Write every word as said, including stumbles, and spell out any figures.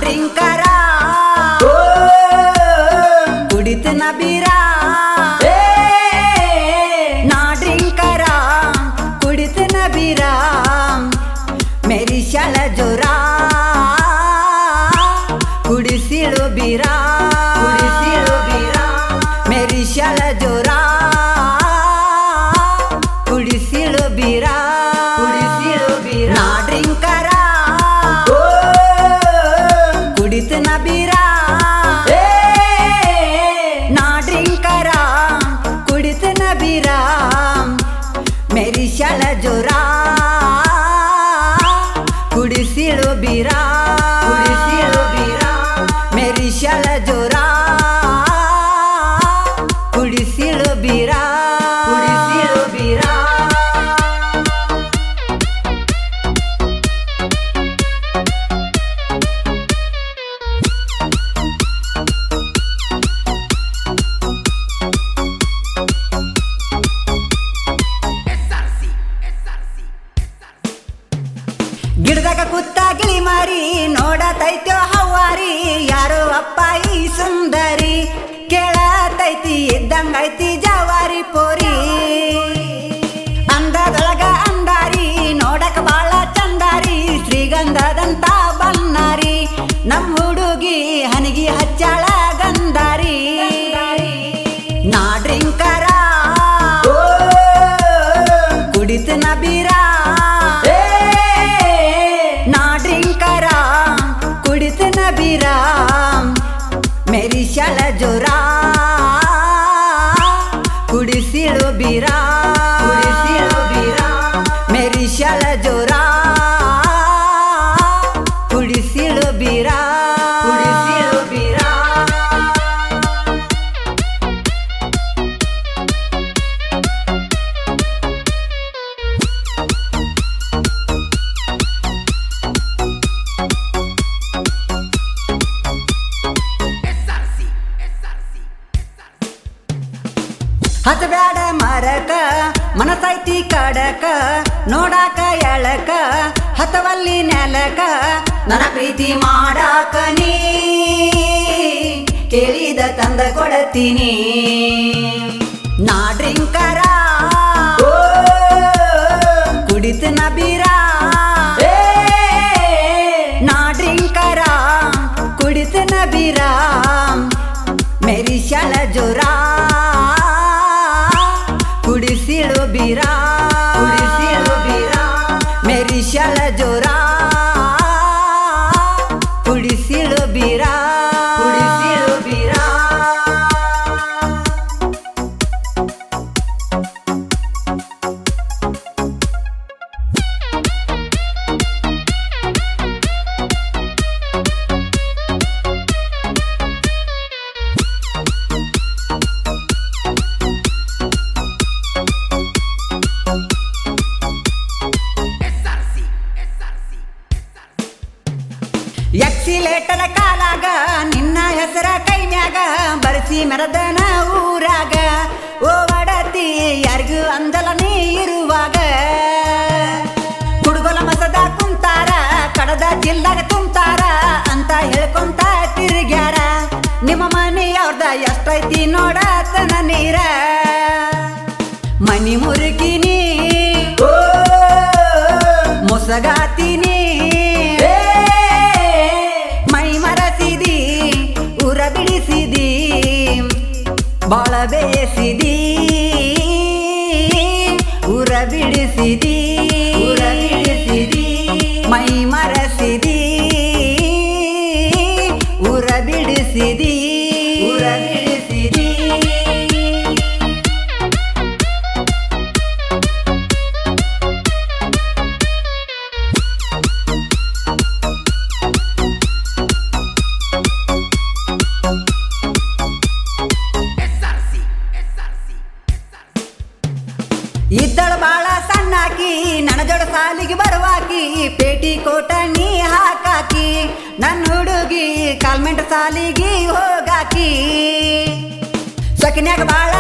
ಡ್ರಿಂಕರ ಕುಡಿತ ನ ಬೀರ ನಾ ಡ್ರಿಂಕರ ಕುಡಿತ ನ ಬೀರ ಮೇರಿ ಶಾಲ ಜೋರ ಕುಡಿಸಿಳು ಬೀರ ಕುಡಿಸಿಳು ಬೀರ ಮೇರಿ ಶಾಲ ಜೋರ ಕುಡಿಸಿಳು ಬೀರ ಕುಡಿಸಿಳು ಬೀರ ನಾ ಡ್ರಿಂಕರ ಕುಡಿತ ನ ಬೀರ ನಾ ಡ್ರಿಂಕರ ಕುಡಿತ ನ ಬೀರ ಮೇರಿ ಶಾಲ ಜೋರ ಕುಡಿಸಿಳು ಬೀರ ಕುಡಿಸಿಳು ಬೀರ ಮೇರಿ ಶಾಲ ಜೋರ ಕುಡಿಸಿಳು ಬೀರ ಕುಡಿಸಿಳು ಬೀರ ಗಿಡದಾಗ ಕುತ್ತ ಗಿಳಿ ಮಾರಿ ನೋಡತೈತ್ಯೋ ಹವಾರಿ ಯಾರೋ ಅಪ್ಪಾಯಿ ಸುಂದರಿ ಕೇಳತೈತಿ ಇದ್ದಂಗೈತಿ ಜವಾರಿ ಪೋರಿ ಅಂದದೊಳಗ ಅಂದಾರಿ ನೋಡಕ ಬಾಳ ಚಂದಾರಿ ಶ್ರೀಗಂಧದಂತ ಬನ್ನಾರಿ ನಮ್ ಹುಡುಗಿ ಹನಿಗಿ ಹಚ್ಚಾಳ ಗಂಧಾರಿ ನಾ ಡ್ರಿಂಕರ ಕುಡಿತ ನ ಬೀರ ನಾ ಡ್ರಿಂಕರ ಕುಡಿತ ನ ಬೀರ ಮೇರಿ ಶಾಲ ಜೋರ ಕುಡಿಸಿಳು ಬೀರ ಕುಡಿಸಿಳು ಬೀರ ಮೇರಿ ಶಾಲ ಜೋರ ಕುಡಿಸಿಳು ಬೀರ ಕುಡಿಸಿಳು ಬೀರ ಹತಬ್ಯಾಡ ಮರಕ ಮನಸೈತಿ ಕಡಕ ನೋಡಾಕ ಎಳಕ ಹತವಲ್ಲಿ ನೆಲಕ ನನ್ನ ಪ್ರೀತಿ ಮಾಡಾಕ ನೀ ಕೇಳಿದ ತಂದ ಕೊಡತೀನಿ ನಾ ಡ್ರಿಂಕರ ಕುಡಿತ ನ ಬೀರ ನಾ ಡ್ರಿಂಕರ ಕುಡಿತ ನ ಬೀರ ಮೇರಿ ಶಾಲ ಜೋರ ಕುಡಿಸಿಳು ಬೀರ ಕುಡಿಸಿಳು ಬೀರ ಮೇರಿ ಶಾಲ ಜೋರ ಕುಡಿಸಿಳು ಬೀರ ಕುಡಿಸಿಳು ಬೀರ ಎಕ್ಸಿಲೇಟರ್ ಕಾಲಾಗ ನಿನ್ನ ಹೆಸರ ಕೈನ್ಯಾಗ ಬರ್ಸಿ ಮೆರದನ ಊರಾಗ ಓ ಒಡತಿ ಯಾರಿಗೂ ಅಂದಲ ನೀ ಇರುವಾಗ ಕುಡುಗೋಲ ಮಸದ ಕುಂತಾರ ಕಡದ ಜಿಲ್ಲಾಗ ತುಂಬ್ತಾರ ಅಂತ ಹೇಳ್ಕೊಂತ ತಿರುಗ್ಯಾರ ನಿಮ್ಮ ಮನೆಯವ್ರದ ಎಷ್ಟೈತಿ ನೋಡತನ ನೀರ ಮನಿ ಮುರುಗಿನಿ ಮೊಸಗಾತೀನಿ ಬಿಡಿಸಿದಿ ಬಾಳ ಬೇಸಿದಿ ಉರ ಬಿಡಿಸಿದಿ ಉರ ಬಿಡಿಸಿದಿ ಮೈ ಮರಸಿದಿ ಉರ ಬಿಡಿಸಿದಿ ಉರ ಬಿಡಿಸಿದಿ ಇದ್ದಳು ಬಾಳ ಸಣ್ಣಾಕಿ ನನ್ನ ಜೋಡ ಸಾಲಿಗೆ ಬರುವಾಕಿ ಪೇಟಿ ಕೋಟ ನೀ ಹಾಕಾಕಿ ನನ್ನ ಹುಡುಗಿ ಕಾಲ್ಮೆಂಟ್ ಸಾಲಿಗೆ ಹೋಗಾಕಿ ಸೊಕಿನ್ಯಾಗ ಬಾಳ